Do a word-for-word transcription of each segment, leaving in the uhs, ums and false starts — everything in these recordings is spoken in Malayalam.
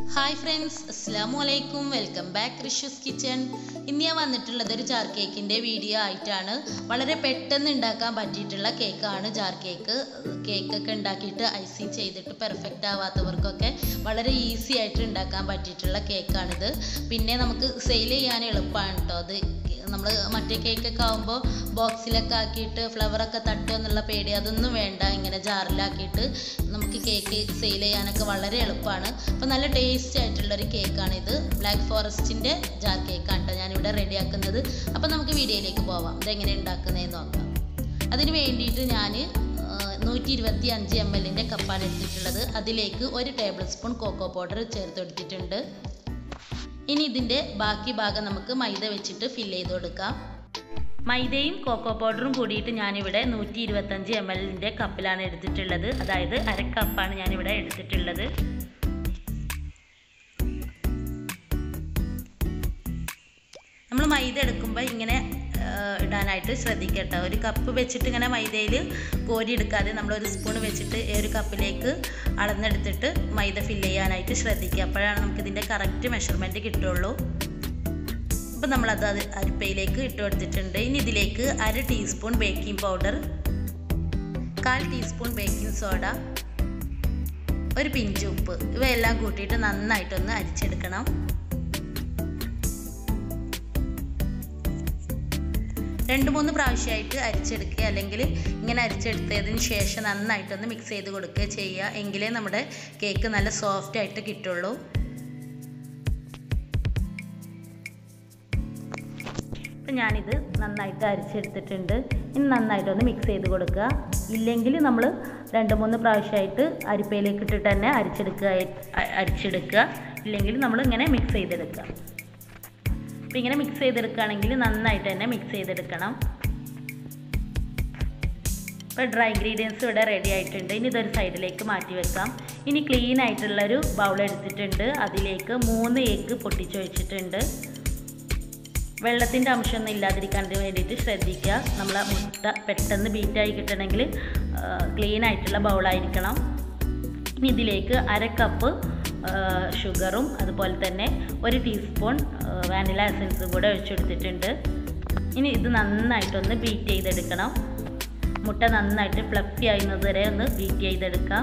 ഹായ് ഫ്രണ്ട്സ്, അസ്സലാമു അലൈക്കും. Welcome back Rishu's kitchen. ഇന്ന് ഞാൻ വന്നിട്ടുള്ളത് ഒരു ജാർ കേക്കിൻ്റെ വീഡിയോ ആയിട്ടാണ്. വളരെ പെട്ടെന്ന് ഉണ്ടാക്കാൻ പറ്റിയിട്ടുള്ള കേക്കാണ് ജാർ കേക്ക്. കേക്കൊക്കെ ഉണ്ടാക്കിയിട്ട് ഐസിങ് ചെയ്തിട്ട് പെർഫെക്റ്റ് ആവാത്തവർക്കൊക്കെ വളരെ ഈസി ആയിട്ട് ഉണ്ടാക്കാൻ പറ്റിയിട്ടുള്ള കേക്കാണിത്. പിന്നെ നമുക്ക് സെയിൽ ചെയ്യാൻ എളുപ്പമാണ് കേട്ടോ. അത് നമ്മൾ മറ്റേ കേക്കൊക്കെ ആകുമ്പോൾ ബോക്സിലൊക്കെ ആക്കിയിട്ട് ഫ്ലവറൊക്കെ തട്ടുക എന്നുള്ള പേടി അതൊന്നും വേണ്ട. ഇങ്ങനെ ജാറിലാക്കിയിട്ട് നമുക്ക് കേക്ക് സെയിൽ ചെയ്യാനൊക്കെ വളരെ എളുപ്പമാണ്. അപ്പോൾ നല്ല ടേസ്റ്റി ആയിട്ടുള്ളൊരു കേക്കാണിത്. ബ്ലാക്ക് ഫോറസ്റ്റിൻ്റെ ജാർ കേക്കാണ് കേട്ടോ ഞാനിവിടെ റെഡിയാക്കുന്നത്. അപ്പോൾ നമുക്ക് വീഡിയോയിലേക്ക് പോവാം. ഇതെങ്ങനെ ഉണ്ടാക്കുന്നതെന്ന് നോക്കാം. അതിന് വേണ്ടിയിട്ട് ഞാൻ നൂറ്റി ഇരുപത്തി അഞ്ച് എം എല്ലിൻ്റെ കപ്പാണ് എടുത്തിട്ടുള്ളത്. അതിലേക്ക് ഒരു ടേബിൾ സ്പൂൺ കോക്കോ പൗഡർ ചേർത്ത് കൊടുത്തിട്ടുണ്ട്. ഇനി ഇതിൻ്റെ ബാക്കി ഭാഗം നമുക്ക് മൈദ വെച്ചിട്ട് ഫില്ല് ചെയ്ത് കൊടുക്കാം. മൈദയും കോക്കോ പൗഡറും കൂടിയിട്ട് ഞാനിവിടെ നൂറ്റി ഇരുപത്തഞ്ച് എം എല്ലിൻ്റെ കപ്പിലാണ് എടുത്തിട്ടുള്ളത്. അതായത് അര കപ്പാണ് ഞാനിവിടെ എടുത്തിട്ടുള്ളത്. നമ്മൾ മൈദ എടുക്കുമ്പോൾ ഇങ്ങനെ ഇടാനായിട്ട് ശ്രദ്ധിക്കട്ടോ. ഒരു കപ്പ് വെച്ചിട്ട് ഇങ്ങനെ മൈദയിൽ കോരി എടുക്കാതെ നമ്മളൊരു സ്പൂൺ വെച്ചിട്ട് ഒരു കപ്പിലേക്ക് അളന്നെടുത്തിട്ട് മൈദ ഫില്ല് ചെയ്യാനായിട്ട് ശ്രദ്ധിക്കുക. അപ്പോഴാണ് നമുക്കിതിൻ്റെ കറക്റ്റ് മെഷർമെൻറ്റ് കിട്ടുള്ളൂ. അപ്പോൾ നമ്മളത് അത് അരിപ്പയിലേക്ക് ഇട്ട് കൊടുത്തിട്ടുണ്ട്. ഇനി ഇതിലേക്ക് അര ടീസ്പൂൺ ബേക്കിംഗ് പൗഡർ, കാൽ ടീസ്പൂൺ ബേക്കിംഗ് സോഡ, ഒരു പിഞ്ച് ഉപ്പ്, ഇവയെല്ലാം കൂട്ടിയിട്ട് നന്നായിട്ടൊന്ന് അരിച്ചെടുക്കണം. രണ്ട് മൂന്ന് പ്രാവശ്യമായിട്ട് അരിച്ചെടുക്കുക, അല്ലെങ്കിൽ ഇങ്ങനെ അരിച്ചെടുത്തതിന് ശേഷം നന്നായിട്ടൊന്ന് മിക്സ് ചെയ്ത് കൊടുക്കുക ചെയ്യുക. എങ്കിലേ നമ്മുടെ കേക്ക് നല്ല സോഫ്റ്റ് ആയിട്ട് കിട്ടുള്ളൂ. അപ്പം ഞാനിത് നന്നായിട്ട് അരിച്ചെടുത്തിട്ടുണ്ട്. ഇനി നന്നായിട്ടൊന്ന് മിക്സ് ചെയ്ത് കൊടുക്കുക. ഇല്ലെങ്കിൽ നമ്മൾ രണ്ട് മൂന്ന് പ്രാവശ്യമായിട്ട് അരിപ്പയിലേക്ക് ഇട്ടിട്ട് തന്നെ അരിച്ചെടുക്കുക അരിച്ചെടുക്കുക ഇല്ലെങ്കിൽ നമ്മൾ ഇങ്ങനെ മിക്സ് ചെയ്തെടുക്കുക. അപ്പോൾ ഇങ്ങനെ മിക്സ് ചെയ്തെടുക്കുകയാണെങ്കിൽ നന്നായിട്ട് തന്നെ മിക്സ് ചെയ്തെടുക്കണം. ഇപ്പോൾ ഡ്രൈ ഇൻഗ്രീഡിയൻസ് ഇവിടെ റെഡി ആയിട്ടുണ്ട്. ഇനി ഇതൊരു സൈഡിലേക്ക് മാറ്റി വെക്കാം. ഇനി ക്ലീൻ ആയിട്ടുള്ളൊരു ബൗൾ എടുത്തിട്ടുണ്ട്. അതിലേക്ക് മൂന്ന് എഗ്ഗ് പൊട്ടിച്ചൊഴിച്ചിട്ടുണ്ട്. വെള്ളത്തിൻ്റെ അംശമൊന്നും ഇല്ലാതിരിക്കാൻ വേണ്ടിയിട്ട് ശ്രദ്ധിക്കുക. നമ്മളെ മുട്ട പെട്ടെന്ന് ബീറ്റായി കിട്ടണമെങ്കിൽ ക്ലീൻ ആയിട്ടുള്ള ബൗളായിരിക്കണം. ഇനി ഇതിലേക്ക് അര കപ്പ് ഷുഗറും അതുപോലെ തന്നെ ഒരു ടീസ്പൂൺ വാനില എസൻസും കൂടെ ഒഴിച്ചെടുത്തിട്ടുണ്ട്. ഇനി ഇത് നന്നായിട്ടൊന്ന് ബീറ്റ് ചെയ്തെടുക്കണം. മുട്ട നന്നായിട്ട് ഫ്ലഫി ആകുന്നത് വരെ ഒന്ന് ബീറ്റ് ചെയ്തെടുക്കാം.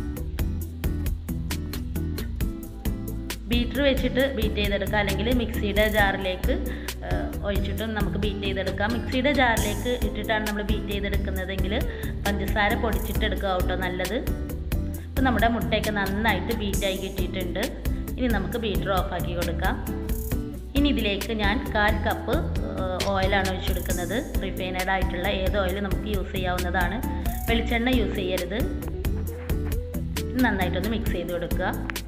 ബീറ്റർ വെച്ചിട്ട് ബീറ്റ് ചെയ്തെടുക്കാം, അല്ലെങ്കിൽ മിക്സിയുടെ ജാറിലേക്ക് ഒഴിച്ചിട്ടും നമുക്ക് ബീറ്റ് ചെയ്തെടുക്കാം. മിക്സിയുടെ ജാറിലേക്ക് ഇട്ടിട്ടാണ് നമ്മൾ ബീറ്റ് ചെയ്തെടുക്കുന്നതെങ്കിൽ പഞ്ചസാര പൊടിച്ചിട്ടെടുക്കുക കേട്ടോ നല്ലത്. അപ്പോൾ നമ്മുടെ മുട്ടയൊക്കെ നന്നായിട്ട് ബീറ്റായി കിട്ടിയിട്ടുണ്ട്. ഇനി നമുക്ക് ബീറ്റർ ഓഫാക്കി കൊടുക്കാം. ഇനി ഇതിലേക്ക് ഞാൻ കാൽ കപ്പ് ഓയിലാണ് ഒഴിച്ചെടുക്കുന്നത്. റിഫൈനഡ് ആയിട്ടുള്ള ഏത് ഓയിൽ നമുക്ക് യൂസ് ചെയ്യാവുന്നതാണ്. വെളിച്ചെണ്ണ യൂസ് ചെയ്യരുത്. നന്നായിട്ടൊന്ന് മിക്സ് ചെയ്ത് കൊടുക്കുക.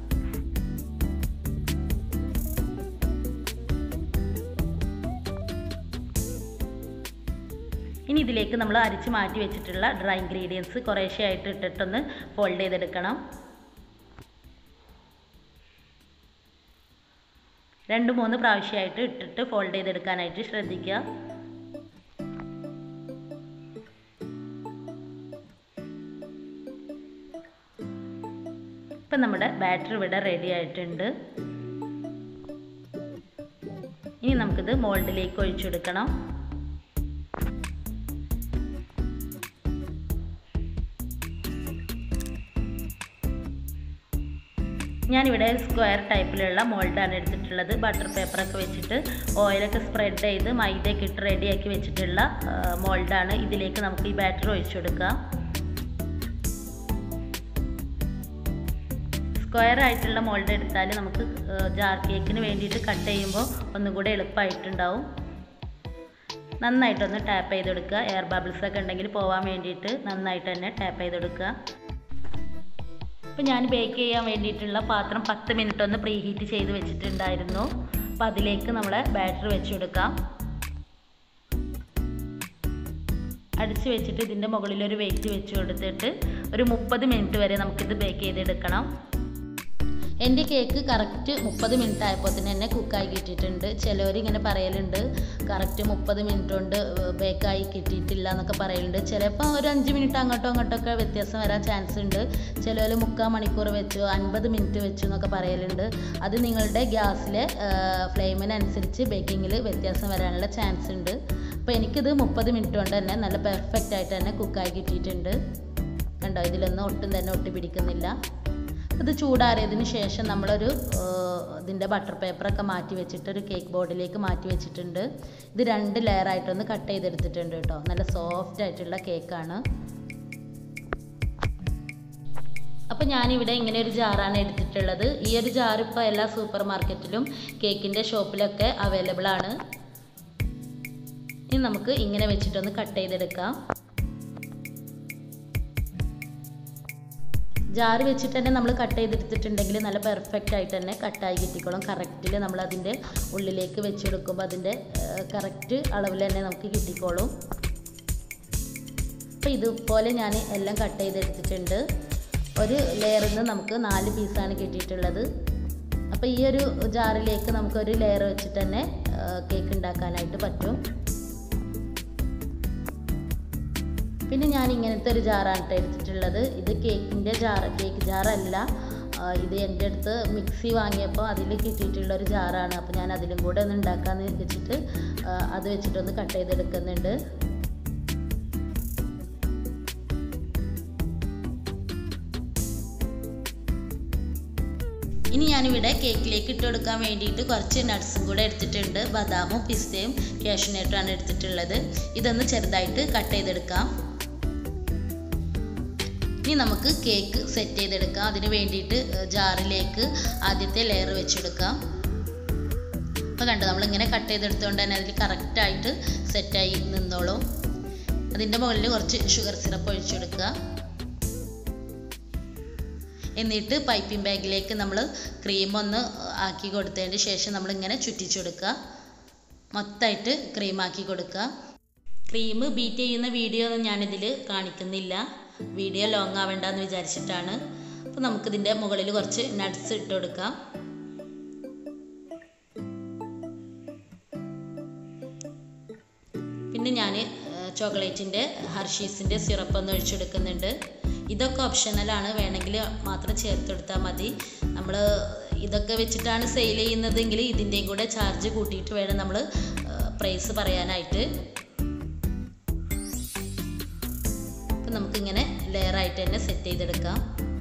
ഇനി ഇതിലേക്ക് നമ്മൾ അരിച്ച് മാറ്റി വെച്ചിട്ടുള്ള ഡ്രൈ ഇൻഗ്രീഡിയൻസ് കുറേശ്ശെ ആയിട്ട് ഇട്ടിട്ടൊന്ന് ഫോൾഡ് ചെയ്തെടുക്കണം. രണ്ട് മൂന്ന് പ്രാവശ്യമായിട്ട് ഇട്ടിട്ട് ഫോൾഡ് ചെയ്തെടുക്കാനായിട്ട് ശ്രദ്ധിക്കുക. ഇപ്പം നമ്മുടെ ബാറ്റർ ഇവിടെ റെഡി ആയിട്ടുണ്ട്. ഇനി നമുക്കിത് മോൾഡിലേക്ക് ഒഴിച്ചെടുക്കണം. ഞാനിവിടെ സ്ക്വയർ ടൈപ്പിലുള്ള മോൾഡാണ് എടുത്തിട്ടുള്ളത്. ബട്ടർ പേപ്പറൊക്കെ വെച്ചിട്ട് ഓയിലൊക്കെ സ്പ്രെഡ് ചെയ്ത് മൈദയൊക്കെ ഇട്ട് റെഡിയാക്കി വെച്ചിട്ടുള്ള മോൾഡാണ്. ഇതിലേക്ക് നമുക്ക് ഈ ബാറ്റർ ഒഴിച്ചു കൊടുക്കാം. സ്ക്വയർ ആയിട്ടുള്ള മോൾഡ് എടുത്താൽ നമുക്ക് ജാർ കേക്കിന് വേണ്ടിയിട്ട് കട്ട് ചെയ്യുമ്പോൾ ഒന്നും കൂടെ എളുപ്പമായിട്ടുണ്ടാവും. നന്നായിട്ടൊന്ന് ടാപ്പ് ചെയ്ത് കൊടുക്കുക. എയർ ബബിൾസൊക്കെ ഉണ്ടെങ്കിൽ പോകാൻ വേണ്ടിയിട്ട് നന്നായിട്ട് തന്നെ ടാപ്പ് ചെയ്ത് കൊടുക്കുക. അപ്പോൾ ഞാൻ ബേക്ക് ചെയ്യാൻ വേണ്ടിയിട്ടുള്ള പാത്രം പത്ത് മിനിറ്റ് ഒന്ന് പ്രീ ഹീറ്റ് ചെയ്ത് വെച്ചിട്ടുണ്ടായിരുന്നു. അപ്പോൾ അതിലേക്ക് നമ്മളെ ബാറ്റർ വെച്ച് കൊടുക്കാം. അടിച്ച് വെച്ചിട്ട് ഇതിൻ്റെ മുകളിലൊരു വെയിറ്റ് വെച്ച് കൊടുത്തിട്ട് ഒരു മുപ്പത് മിനിറ്റ് വരെ നമുക്കിത് ബേക്ക് ചെയ്തെടുക്കണം. എൻ്റെ കേക്ക് കറക്റ്റ് മുപ്പത് മിനിറ്റ് ആയപ്പോൾ തന്നെ എന്നെ കുക്കായി കിട്ടിയിട്ടുണ്ട്. ചിലവർ ഇങ്ങനെ പറയലുണ്ട് കറക്റ്റ് മുപ്പത് മിനിറ്റ് കൊണ്ട് ബേക്കായി കിട്ടിയിട്ടില്ല എന്നൊക്കെ പറയലുണ്ട്. ചിലപ്പോൾ ഒരു അഞ്ച് മിനിറ്റ് അങ്ങോട്ടോ അങ്ങോട്ടൊക്കെ വ്യത്യാസം വരാൻ ചാൻസ് ഉണ്ട്. ചിലവർ മുക്കാൽ മണിക്കൂർ വെച്ചു അൻപത് മിനിറ്റ് വെച്ചു എന്നൊക്കെ പറയലുണ്ട്. അത് നിങ്ങളുടെ ഗ്യാസിലെ ഫ്ലെയിമിനനുസരിച്ച് ബേക്കിങ്ങിൽ വ്യത്യാസം വരാനുള്ള ചാൻസ് ഉണ്ട്. അപ്പോൾ എനിക്കിത് മുപ്പത് മിനിറ്റ് കൊണ്ട് തന്നെ നല്ല പെർഫെക്റ്റ് ആയിട്ട് തന്നെ കുക്കായി കിട്ടിയിട്ടുണ്ട്. കണ്ടോ, ഇതിലൊന്നും ഒട്ടും തന്നെ ഒട്ടി പിടിക്കുന്നില്ല. ഇത് ചൂടാറിയതിന് ശേഷം നമ്മളൊരു ഇതിൻ്റെ ബട്ടർ പേപ്പറൊക്കെ മാറ്റി വെച്ചിട്ട് ഒരു കേക്ക് ബോർഡിലേക്ക് മാറ്റി വെച്ചിട്ടുണ്ട്. ഇത് രണ്ട് ലെയറായിട്ടൊന്ന് കട്ട് ചെയ്തെടുത്തിട്ടുണ്ട് കേട്ടോ. നല്ല സോഫ്റ്റ് ആയിട്ടുള്ള കേക്കാണ്. അപ്പോൾ ഞാനിവിടെ ഇങ്ങനെ ഒരു ജാറാണ് എടുത്തിട്ടുള്ളത്. ഈ ഒരു ജാർ ഇപ്പോൾ എല്ലാ സൂപ്പർ മാർക്കറ്റിലും കേക്കിൻ്റെ ഷോപ്പിലൊക്കെ അവൈലബിൾ ആണ്. ഇനി നമുക്ക് ഇങ്ങനെ വെച്ചിട്ടൊന്ന് കട്ട് ചെയ്തെടുക്കാം. ജാറ് വെച്ചിട്ട് തന്നെ നമ്മൾ കട്ട് ചെയ്തെടുത്തിട്ടുണ്ടെങ്കിൽ നല്ല പെർഫെക്റ്റ് ആയിട്ട് തന്നെ കട്ടായി കിട്ടിക്കോളും. കറക്റ്റിൽ നമ്മൾ അതിൻ്റെ ഉള്ളിലേക്ക് വെച്ചെടുക്കുമ്പോൾ അതിൻ്റെ കറക്റ്റ് അളവിൽ തന്നെ നമുക്ക് കിട്ടിക്കോളും. അപ്പോൾ ഇതുപോലെ ഞാൻ എല്ലാം കട്ട് ചെയ്തെടുത്തിട്ടുണ്ട്. ഒരു ലെയറിൽ നിന്ന് നമുക്ക് നാല് പീസാണ് കിട്ടിയിട്ടുള്ളത്. അപ്പോൾ ഈ ഒരു ജാറിലേക്ക് നമുക്കൊരു ലെയർ വെച്ചിട്ട് തന്നെ കേക്ക് ഉണ്ടാക്കാനായിട്ട് പറ്റും. പിന്നെ ഞാൻ ഇങ്ങനത്തെ ഒരു ജാറാണ് എടുത്തിട്ടുള്ളത്. ഇത് കേക്കിൻ്റെ ജാർ കേക്ക് ജാറല്ല, ഇത് എൻ്റെ അടുത്ത് മിക്സി വാങ്ങിയപ്പോൾ അതിൽ കിട്ടിയിട്ടുള്ളൊരു ജാറാണ്. അപ്പോൾ ഞാൻ അതിലും കൂടെ ഒന്ന് ഉണ്ടാക്കാമെന്ന് വെച്ചിട്ട് അത് വെച്ചിട്ടൊന്ന് കട്ട് ചെയ്തെടുക്കുന്നുണ്ട്. ഇനി ഞാനിവിടെ കേക്കിലേക്ക് ഇട്ട് കൊടുക്കാൻ വേണ്ടിയിട്ട് കുറച്ച് നട്ട്സും കൂടെ എടുത്തിട്ടുണ്ട്. ബദാമും പിസ്തയും കാഷ്യൂനട്ടുമാണ് എടുത്തിട്ടുള്ളത്. ഇതൊന്ന് ചെറുതായിട്ട് കട്ട് ചെയ്തെടുക്കാം. ഇനി നമുക്ക് കേക്ക് സെറ്റ് ചെയ്തെടുക്കാം. അതിന് വേണ്ടിയിട്ട് ജാറിലേക്ക് ആദ്യത്തെ ലെയർ വെച്ചെടുക്കാം. അപ്പോൾ കണ്ടോ, നമ്മളിങ്ങനെ കട്ട് ചെയ്തെടുത്തുകൊണ്ട് തന്നെ അതിൽ കറക്റ്റായിട്ട് സെറ്റായി നിന്നോളും. അതിൻ്റെ മുകളിൽ കുറച്ച് ഷുഗർ സിറപ്പ് ഒഴിച്ചെടുക്കുക. എന്നിട്ട് പൈപ്പിംഗ് ബാഗിലേക്ക് നമ്മൾ ക്രീം ഒന്ന് ആക്കി കൊടുത്തതിന് ശേഷം നമ്മളിങ്ങനെ ചുറ്റിച്ചെടുക്കുക. മൊത്തമായിട്ട് ക്രീം ആക്കി കൊടുക്കുക. ക്രീം ബീറ്റ് ചെയ്യുന്ന വീഡിയോ ഒന്നും ഞാനിതിൽ കാണിക്കുന്നില്ല, വീഡിയോ ലോങ് ആവേണ്ടെന്ന് വിചാരിച്ചിട്ടാണ്. അപ്പോൾ നമുക്കിതിൻ്റെ മുകളിൽ കുറച്ച് നട്ട്സ് ഇട്ട് കൊടുക്കാം. പിന്നെ ഞാൻ ചോക്ലേറ്റിൻ്റെ ഹർഷീസിൻ്റെ സിറപ്പ് ഒന്ന് ഒഴിച്ചെടുക്കുന്നുണ്ട്. ഇതൊക്കെ ഓപ്ഷണലാണ്, വേണമെങ്കിൽ മാത്രം ചേർത്തെടുത്താൽ മതി. നമ്മൾ ഇതൊക്കെ വെച്ചിട്ടാണ് സെയിൽ ചെയ്യുന്നതെങ്കിൽ ഇതിൻ്റെയും കൂടെ ചാർജ് കൂട്ടിയിട്ട് വേണം നമ്മൾ പ്രൈസ് പറയാനായിട്ട്. അപ്പം നമുക്കിങ്ങനെ ലെയറായിട്ട് തന്നെ സെറ്റ് ചെയ്തെടുക്കാം.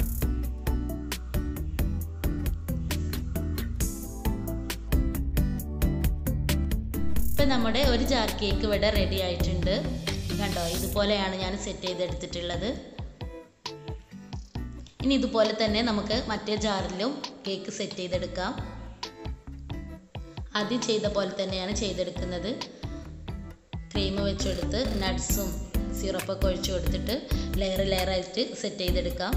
ഇപ്പം നമ്മുടെ ഒരു ജാർ കേക്ക് ഇവിടെ റെഡി ആയിട്ടുണ്ട്. കണ്ടോ, ഇതുപോലെയാണ് ഞാൻ സെറ്റ് ചെയ്തെടുത്തിട്ടുള്ളത്. ഇനി ഇതുപോലെ തന്നെ നമുക്ക് മറ്റേ ജാറിലും കേക്ക് സെറ്റ് ചെയ്തെടുക്കാം. ആദ്യം ചെയ്ത പോലെ തന്നെയാണ് ചെയ്തെടുക്കുന്നത്. ക്രീം വെച്ചെടുത്ത് നട്ട്സും സിറപ്പൊക്കെ ഒഴിച്ചു കൊടുത്തിട്ട് ലെയർ ലെയറായിട്ട് സെറ്റ് ചെയ്തെടുക്കാം.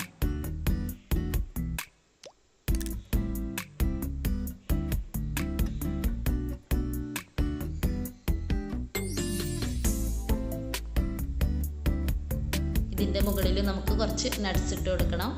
ഇതിൻ്റെ മുകളിൽ നമുക്ക് കുറച്ച് നട്ട്സ് ഇട്ട് കൊടുക്കണം.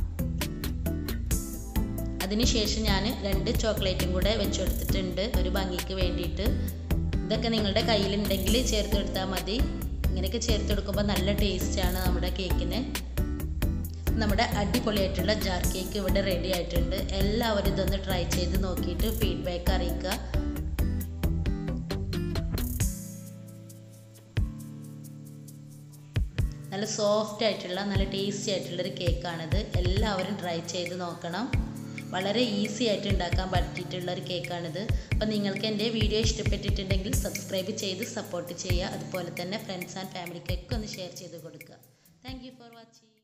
അതിനുശേഷം ഞാൻ രണ്ട് ചോക്ലേറ്റും കൂടെ വെച്ച് കൊടുത്തിട്ടുണ്ട് ഒരു ഭംഗിക്ക് വേണ്ടിയിട്ട്. ഇതൊക്കെ നിങ്ങളുടെ കയ്യിലുണ്ടെങ്കിൽ ചേർത്ത് കൊടുത്താൽ മതി. ഇങ്ങനെയൊക്കെ ചേർത്ത് കൊടുക്കുമ്പോൾ നല്ല ടേസ്റ്റാണ് നമ്മുടെ കേക്കിന്. നമ്മുടെ അടിപൊളിയായിട്ടുള്ള ജാർ കേക്ക് ഇവിടെ റെഡി ആയിട്ടുണ്ട്. എല്ലാവരും ഇതൊന്ന് ട്രൈ ചെയ്ത് നോക്കിയിട്ട് ഫീഡ്ബാക്ക് അറിയിക്കുക. നല്ല സോഫ്റ്റ് ആയിട്ടുള്ള നല്ല ടേസ്റ്റി ആയിട്ടുള്ളൊരു കേക്കാണിത്. എല്ലാവരും ട്രൈ ചെയ്ത് നോക്കണം. വളരെ ഈസി ആയിട്ട് ഉണ്ടാക്കാൻ പറ്റിയിട്ടുള്ളൊരു കേക്കാണിത്. അപ്പോൾ നിങ്ങൾക്ക് എൻ്റെ വീഡിയോ ഇഷ്ടപ്പെട്ടിട്ടുണ്ടെങ്കിൽ സബ്സ്ക്രൈബ് ചെയ്ത് സപ്പോർട്ട് ചെയ്യുക. അതുപോലെ തന്നെ ഫ്രണ്ട്സ് ആൻഡ് ഫാമിലിക്കൊക്കെ ഒന്ന് ഷെയർ ചെയ്ത് കൊടുക്കുക. Thank you for watching.